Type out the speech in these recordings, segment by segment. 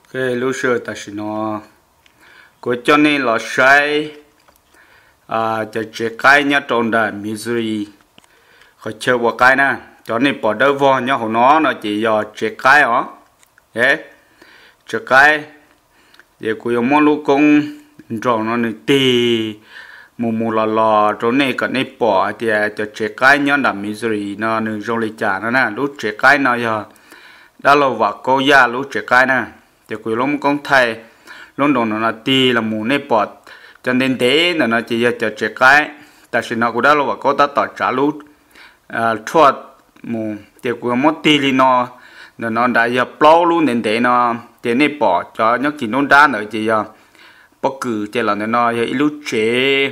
cái lúc xưa ta chỉ nó có cho nên là sai cho chế cái nhá trong đài Missouri họ chơi một cái nè cho nên bỏ đỡ vô nhá họ nó chỉ do chế cái ó thế chế cái để cô yêu món lúc công rồi nó nên tì mù lò cho nên cái này bỏ thì cho chế cái nhá đài Missouri nó nên trong lịch trả nó nè lúc chế cái nó giờ đã lâu và cô gia lúc chế cái nè thì cô lúc công thầy lúc đó nó tì là mù này bỏ cho nên thế là nó chỉ cho chế cái tại vì nó cũng đã lâu và cô ta tỏ trả lúc thuốc mù thì cũng mất tì li nó đã giờ plau luôn nên thế nó thế này bỏ cho nhóc chỉ nôn đá nữa chỉ giờ bất cứ chỉ là nó giờ lúc chế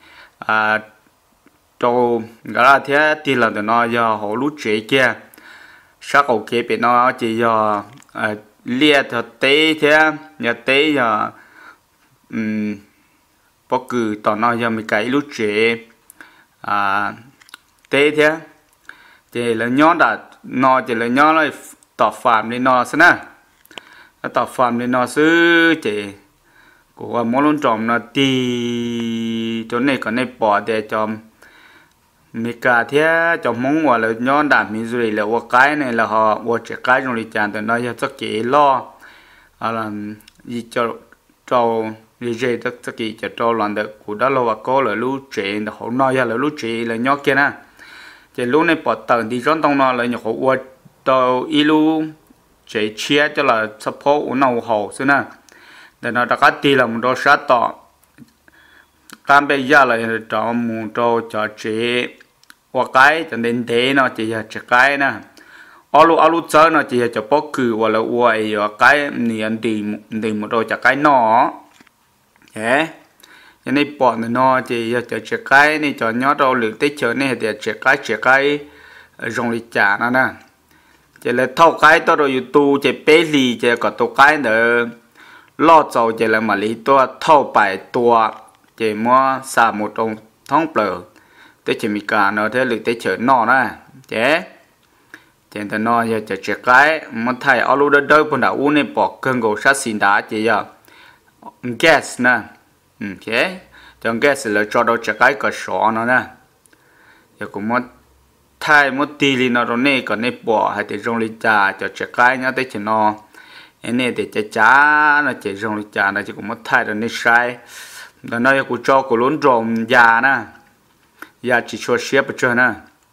cho cái là thế thì là nó giờ họ lúc chế kia sắc ok bên nó chỉ giờ lia thật tế thế nhà tế giờ bất cứ tao nói giờ mình cái lúc chế tế thế thì là nhớ đã nó chỉ là nhớ là tao phạm lên nó xem nè tao phạm lên nó xứ chỉ của món luôn trộm nó tì chỗ này còn này bỏ để cho mình cả thế cho món gọi là nhớ đã mình rồi là cái này là họ chế cái trong lịch trình từ nó giờ chắc chỉ lo là gì cho vì vậy tất kỳ cho trâu lần được của đó là có là lú trẻ là họ nói là lú trẻ là nhóc kia nè chỉ lú này bỏ tầng thì trong tông nó là nhóc họ uất tàu ilu trẻ chia cho là support của nó hậu xưa nè để nó đã cắt đi là một đôi sát tọ cam bây giờ là cho một trâu cho trẻ hoặc cái cho nên thế nó chỉ là trẻ cái nè alu chơi nó chỉ là cho bóc cử hoặc là uất cái niệm thì một đôi cho cái nó thế cho nên bỏ nó thì cho chế cái này cho nhớ đâu lựa tết chờ này thì chế cái dùng lịch trả nó nè chỉ là thâu cái tôi rồi YouTube chế bé lì chế có tổ cái nữa lo dầu chế là mà lý tôi thâu bài tua chế mua xả một đồng thông bờ tết chỉ mình cả nó thế lựa tết chờ nó nè chế thì nó giờ chế cái mà thầy alu đó đâu còn đã uống nên bỏ cơn gỗ sát xin đá chế giờ gas nè, ok, trong gas là cho đâu chắc cái sọ nó nè, giờ cũng mất thay mất tì li nó rồi này còn này bỏ hay để trong lịch trà cho chắc cái nhá tới chuyện nó, anh này để chả nó chỉ trong lịch trà nó chỉ cũng mất thay rồi này sai, rồi nó cũng cho cũng lớn rồng già nè, già chỉ cho xếp ở trên nè,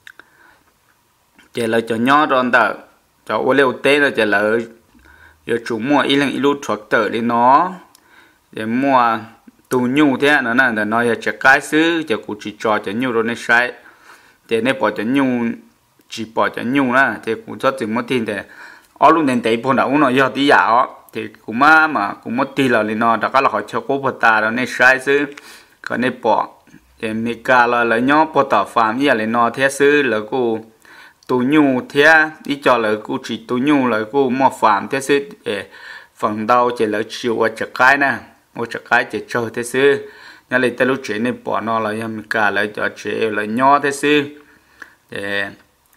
chỉ là cho nhỏ rồi đó, cho ô liu tê là chỉ là giờ chủ mua ít lần ít lúc thuốc tờ đi nó để mua tù nhu thế nó là nó là chỉ cái xứ chỉ cũng chỉ cho nhu rồi này sai để này bỏ cho nhu chỉ bỏ cho nhu là thì cũng cho tiền mất tiền để ở luôn đến đấy bọn nó uống nó giờ tí giả thì cũng mà cũng mất tiền là nó đã có là họ cho cố bớt ta rồi này sai xứ còn này bỏ để mình cả là nhó bỏ tàu phạm như là nó thế xứ là cô tù nhu thế đi cho là cô chỉ tù nhu là cô mua phạm thế xứ để phần đầu chỉ là chịu ở chợ cái nè ở chợ cái chỉ chơi thế xứ nhà lấy tới lúc chuyện này bỏ nó là em cả lại cho chị là nhỏ thế xứ để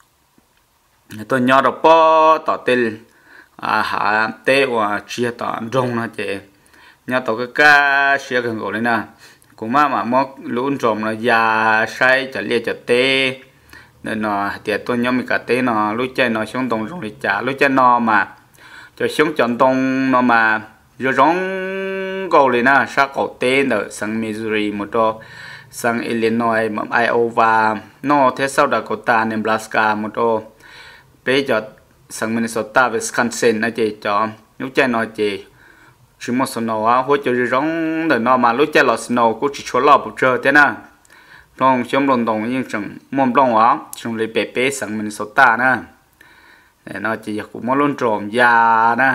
tôi nhỏ được bỏ tỏ tiền hạ tê và chia tỏ rong nó chị nhà tàu cái cá chia gần gỗ lên nè cũng mà móc lún trộm là già say chả lia chả tê nên nó thì tôi nhóm mình cả tê nó lúc chơi nó xuống đồng rong để trả lúc chơi nó mà cho xuống chọn tông nó mà rồi giống cầu lên na sát cầu tên ở sang Missouri một đó sang Illinois mà Iowa nó thế sau đó cầu ta Nebraska một đó bây giờ sang Minnesota Wisconsin nó chỉ cho lúc chơi nó chỉ một số nào hỗ trợ rồi giống để nó mà lúc chơi là snow cũng chỉ cho lọ một giờ thế na trong xuống london đồng nhưng chẳng mồm đông á trong lấy bể bể sang Minnesota nè nó chỉ cũng muốn luôn trộm già nè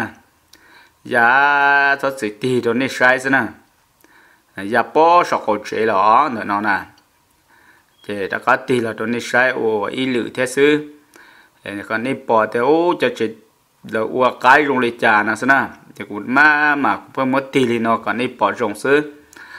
già cho sự tì rồi này sai thế nè già bó sọc cổ chế đó nữa nó nè thì đã có tì là rồi này sai ô ý lự thế sư còn này bỏ thì ô cho chị là ô cái dùng lịch trà nè thế nè thì cũng mà cũng phải mất tì thì nó còn này bỏ dùng sư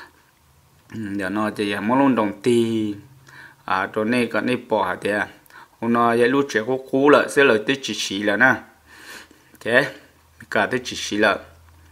giờ nó chỉ muốn luôn đồng tì rồi này còn này bỏ thì nó vậy lúc trẻ có cú là sẽ là tới chỉ là nè thế cả tới chỉ là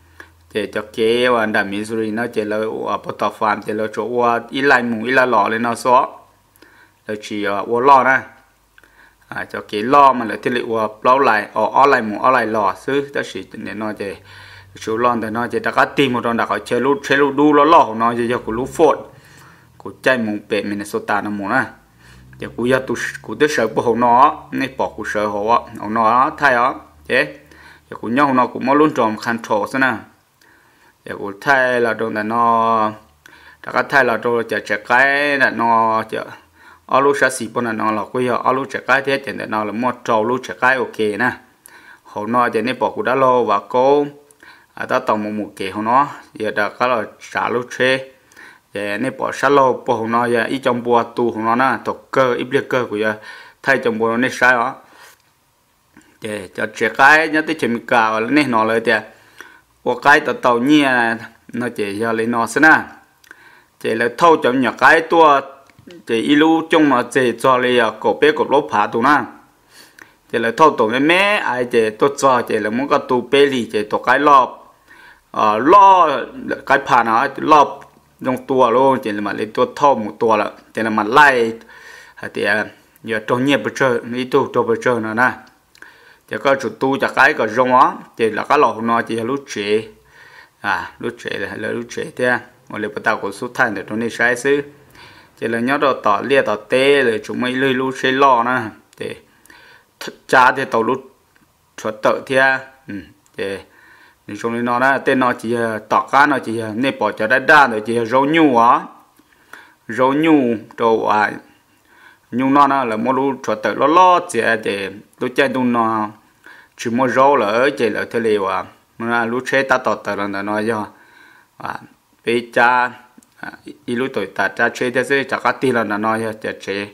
chế cho kế và đam Missouri nó chế là ở Porto Farm chế là chỗ qua ít lại mù ít là lò lên nó xóa là chỉ ở lò nè cho kế lò mà là thiết liệu lâu lại ở lại mù ở lại lò xứ đó chỉ để nó chế chỗ lon để nó chế đã có tìm một đòn đã có chơi lúc đu lò nó chế cho của lúc phốt của chạy mù bể Minnesota nó mù nè chế của giờ của tới sở của nó này bỏ của sở họ nó thay đó chế giờ của nhau nó cũng mau luôn tròn khăn thổ xí nè giờ của thay là đồ là nó đã có thay là đồ chả cái là nó chả ở lúc sáng xí bọn nó là cái ở lúc chả cái thế thì nó là một trâu lúc chả cái ok nè họ nó giờ này bỏ của đã lo và cô ta tổng một kề họ nó giờ đã có là trả lúc chơi giờ này bỏ sát lo bỏ họ nó giờ ít trong bùa tu họ nó nè thuộc cơ ít liệt cơ của giờ thay trong bùa nó này sai đó để cho chả cái nhớ tới chuyện cào này nóเลยthì của cái tàu nhia nó chỉ giờ lấy nó xí nè chỉ là thâu chấm nhỏ cái tua chỉ ilu trong nó chỉ cho lấy cổ bé cổ lốp phá tụ nè chỉ là thâu tổ mẹ ai chỉ tốt cho chỉ là muốn có tụ bé lì chỉ tổ cái lọp lo cái phá nó lọp trong tua luôn chỉ là mà lấy tua thâu một tua là chỉ là mà lai thì giờ trong nhẹ bữa trưa đi tu trong bữa trưa nữa nè chỉ có chủ tu chả cái có rong á chỉ là cái lò nó chỉ là lúc trẻ lúc trẻ là lúc trẻ thế mà lấy bắt đầu có số thanh để trong này sai xứ chỉ là nhớ đồ tỏ lia tỏ tê rồi chúng mấy lưỡi lúc chơi lò nè để cha thì tàu lúc chuột tự thế để trong này nó đó tên nó chỉ tỏ cá nó chỉ nên bỏ cho đa rồi chỉ rau nhu á rau nhu đồ nhung nó là một lúc chuột tự lo chỉ để lúc chơi tung nó chỉ một rau là ở chỉ là thế liệu mà lúc chơi ta tỏ tự là nó do bây cha lúc tuổi ta cha chơi thế chứ chắc cái là nó cho chơi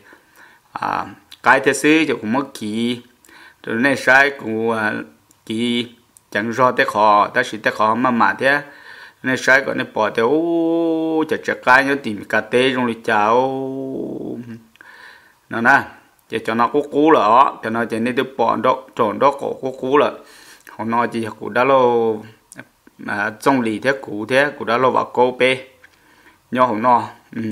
cái thế chứ thì cũng mất kỳ rồi này sai cũng kỳ chẳng do thế khó ta chỉ thế khó mà thế này sai còn này bỏ thế chả cái nhớ tìm cà tê trong lịch cháo nó nè để cho nó cú là đó cho nó chỉ nên được bỏ đó trộn đó cổ cú là họ nói chỉ cũng đã lâu trong lì thế cũng đã lâu vào cô bé nhỏ họ nó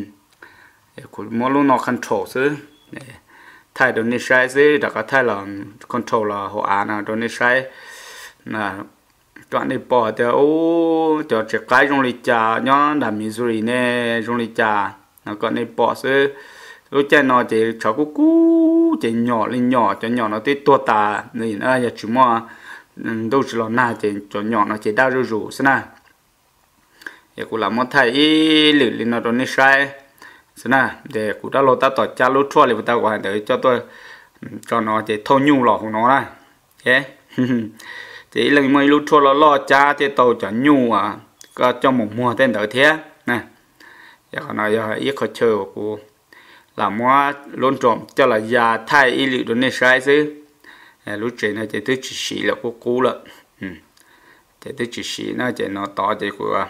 cũng mỗi lúc nó control chứ thay đồ này sai chứ đã có thay là control là họ nào đồ này sai là chọn đi bỏ thì cho chỉ cái trong lì trà nhỏ làm Missouri nè trong lì trà nó còn đi bỏ chứ lúc chơi nó chỉ cho cú chỉ nhỏ lên nhỏ cho nhỏ nó tới tua tà này giờ chỉ mà đâu chỉ là na chỉ cho nhỏ nó chỉ đau rủ xem na giờ cũng làm một thay lử lên nó này sai xem na để cũng đã lo ta tỏ cha lúa chua thì ta gọi để cho tôi cho nó chỉ thâu nhu lọ của nó này thế chỉ lần mấy lúa chua lo cha thì tàu cho nhu có trong một mùa tên đỡ thế nè giờ còn nói giờ ít khó chơi của làm mua luôn trộm cho là già thay lử đồ này sai chứ lúc trẻ nó chỉ tới chỉ xí là cú là chỉ tới chỉ xí nó chỉ nó to chỉ của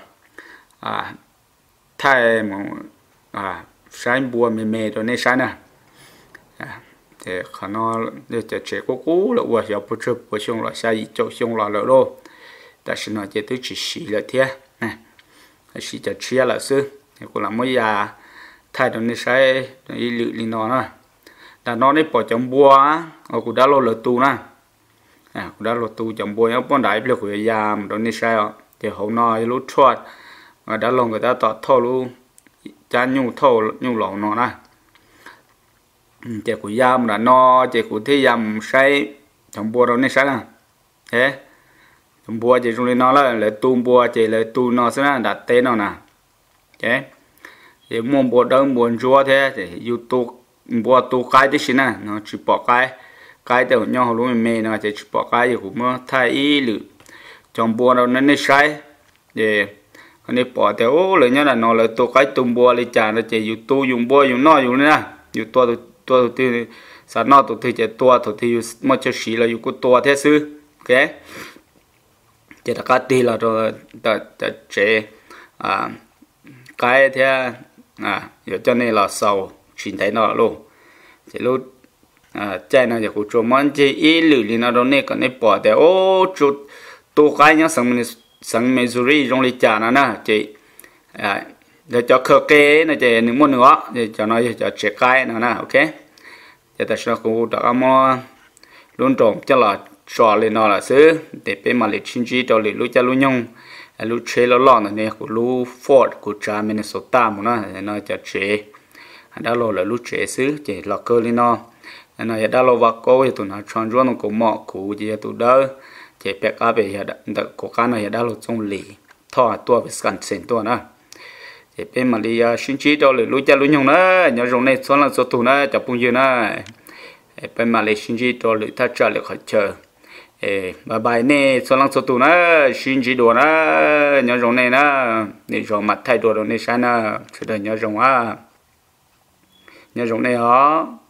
thay một sai bùa mềm rồi này sai nè thì khả nó để chỉ trẻ cú là vừa giờ bữa trước bữa xong là sai chỗ xong là lỡ đâu tại sao nó chỉ tới chỉ xí là thế nè xí chỉ chia là sư thì cũng là mấy già thay rồi này sai ý lự li nó nè là nó này bỏ trong bùa cũng đã lo lợt tu nè cũng đã lo tu trong bùa nó bọn đại được người già mà đó này sao thì hậu nói lúc chuột mà đã lo người ta tọt thâu luôn cha nhu lỏng nó nè chỉ của già mà nó chỉ của thế già sai trong bùa đó này sao nè thế trong bùa chỉ trong nó là tu bùa chỉ là tu nó sẽ là đặt tên nó nè thế thì mua bùa đơn buồn chúa thế thì YouTube bùa tu cái đấy xin nè nó chỉ bỏ cái từ nhau luôn mê nó chỉ bỏ cái gì cũng mới thay ý lử trong bùa đâu nó sai để cái này bỏ theo lời nhớ là nó là tu cái tung bùa lấy trả nó chỉ tu dùng bùa dùng nó dùng nè dùng tua thì sao nó tụi thì chỉ tua thì mà cho xí là dùng cái tua thế sư ok chỉ là cái tí là rồi ta chế cái thế cho nên là sầu chuyển thấy nó luôn chỉ lúc chơi nó cũng cho món chơi ý lử thì nó đâu này còn này bỏ để chút tu cái nhá xong mình sang Missouri trong lịch trả nó nè chị để cho khờ kê nó chị những món nữa để cho nó cho trẻ cái nó nè ok để ta sẽ cũng đã mua luôn trộm cho là trò lên nó là xứ để bên mà lịch chính trị cho lịch lúc cho lúc nhung lúc chế lo lo này của lúc Ford của cha Minnesota mà nó cho chế đã lo là lúc chế xứ chế là cơ lên nó đã lo vào cô thì tụi nó chọn cho nó cũng mọ cụ gì tụi đó chế bẹt áp về hiện đã có cái này đã lo trong lì thọ tua Wisconsin tua nữa chế bên mà đi chính trị cho lịch lúc cho lúc nhung nữa nhớ rồi này số là số tụi nó chụp bung gì nữa bên mà lịch chính trị cho lịch ta trả lịch khỏi chờ bà bài này số lượng số tụ nó xin chỉ đồ nó nhớ rồng này nó để rồng mặt thay đồ này sao nó sẽ được nhớ rồng á nhớ rồng này hả